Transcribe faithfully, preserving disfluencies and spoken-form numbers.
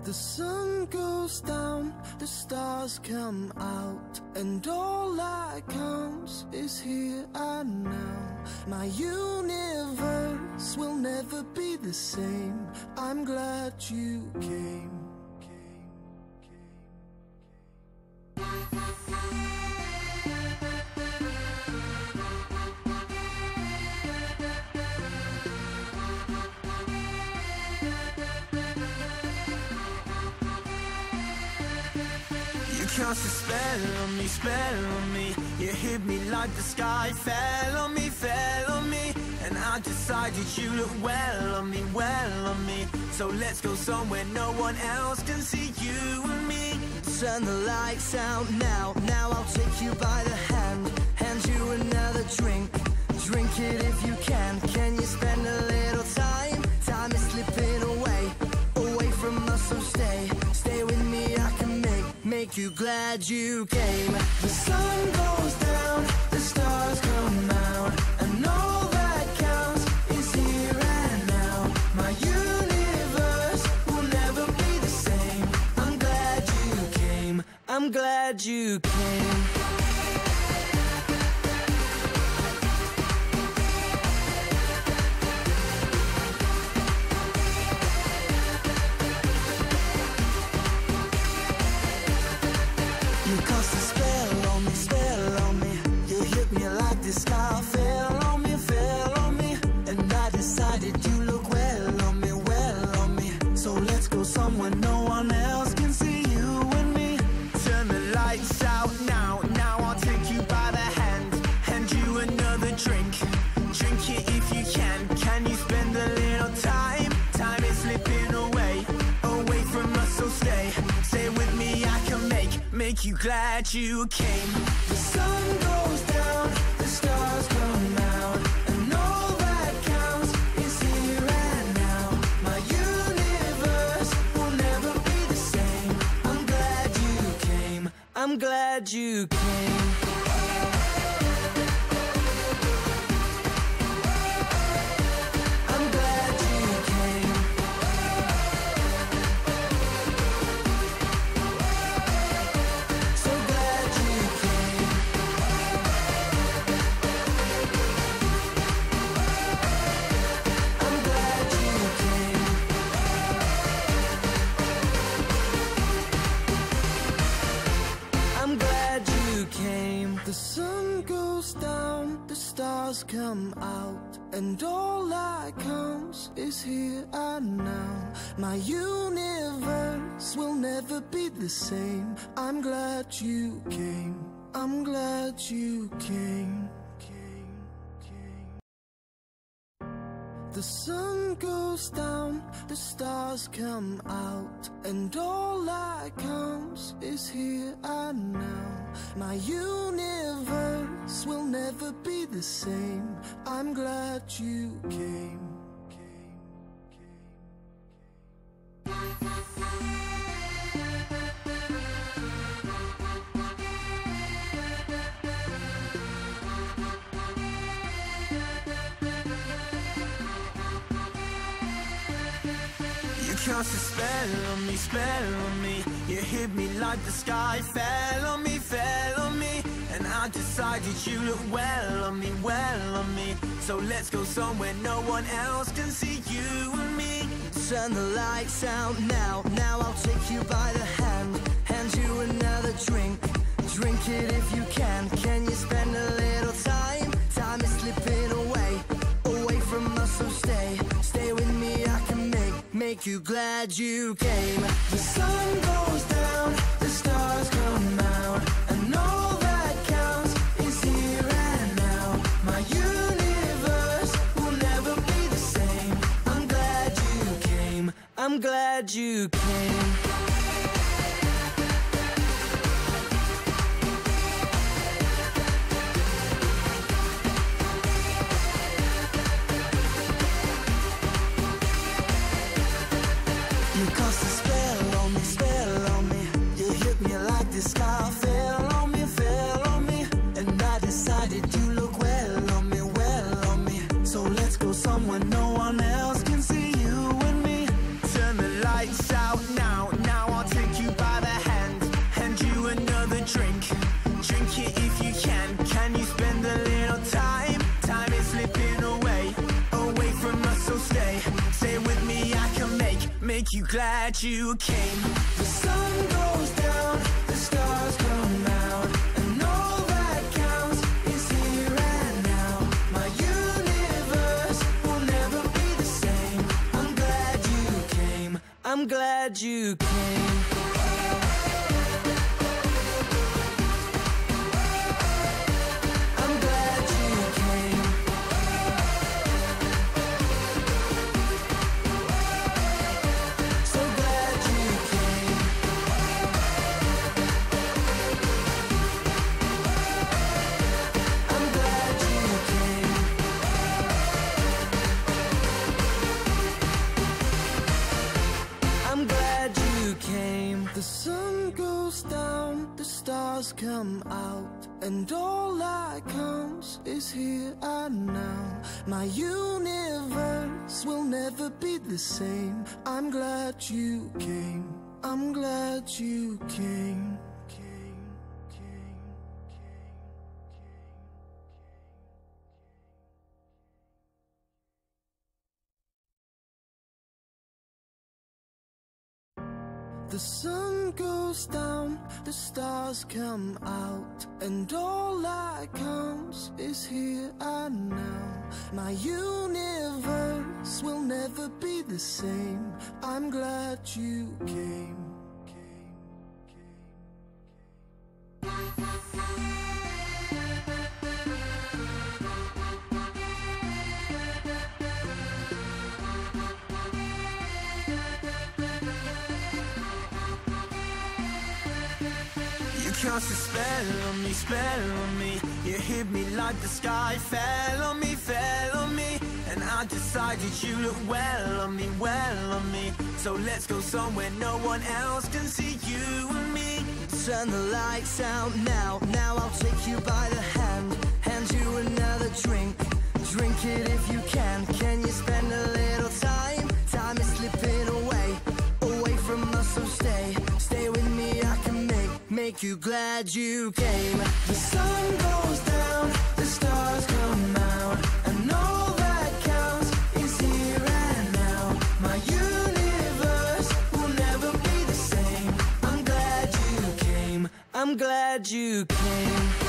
The sun goes down, the stars come out, and all that counts is here and now. My universe will never be the same. I'm glad you came. Cast a spell on me, spell on me. You hit me like the sky fell on me, fell on me. And I decided you look well on me, well on me. So let's go somewhere no one else can see you and me. Turn the lights out now, now I'll take you by the hand, hand you another drink, drink it if you can. Can you spend a little time? Time is slipping away, away from us, so stay, stay with me. I can make Make you glad you came. The sun goes down, the stars come out, and all that counts is here and now. My universe will never be the same. I'm glad you came. I'm glad you came. The sky fell on me, fell on me, and I decided you look well on me, well on me. So let's go somewhere no one else can see you and me. Turn the lights out now, now I'll take you by the hand, hand you another drink, drink it if you can. Can you spend a little time? Time is slipping away, away from us, so stay, stay with me. I can make, make you glad you came. The sun goes down, the stars come out, and all that counts is here and now. My universe will never be the same. I'm glad you came. I'm glad you came. The sun goes down, the stars come out, and all that counts is here and now. My universe will never be the same. I'm glad you came. I'm glad you came. The sun goes down, the stars come out, and all that counts is here and now. My universe will never be the same. I'm glad you came. Cast a spell on me, spell on me. You hit me like the sky fell on me, fell on me. And I decided you look well on me, well on me. So let's go somewhere no one else can see you and me. Turn the lights out now, now I'll take you by the hand, hand you another drink, drink it if you can. Can you spend a little time? Time is slipping away, away from us, so stay, stay with me. I can make Make you glad you came. The sun goes down, the stars come out, and all that counts is here and now. My universe will never be the same. I'm glad you came. I'm glad you came. The sky fell on me, fell on me, and I decided you look well on me, well on me. So let's go somewhere no one else can see you and me. Turn the lights out now. make you glad you came. The sun goes down, the stars come out, and all that counts is here and now. My universe will never be the same. I'm glad you came, I'm glad you came. The sun goes down, the stars come out, and all that counts is here and now. My universe will never be the same. I'm glad you came, I'm glad you came. The sun goes down, the stars come out, and all that counts is here and now. My universe will never be the same. I'm glad you came. Cast a spell on me, spell on me. You hit me like the sky fell on me, fell on me. And I decided you look well on me, well on me. So let's go somewhere no one else can see you and me. Turn the lights out now, now I'll take you by the hand, hand you another drink, drink it if you can. Can you spend a little time? Time is slipping away, away from us, so stay, stay with me. I can make Make you glad you came. The sun goes down, the stars come out, and all that counts is here and now. My universe will never be the same. I'm glad you came, I'm glad you came.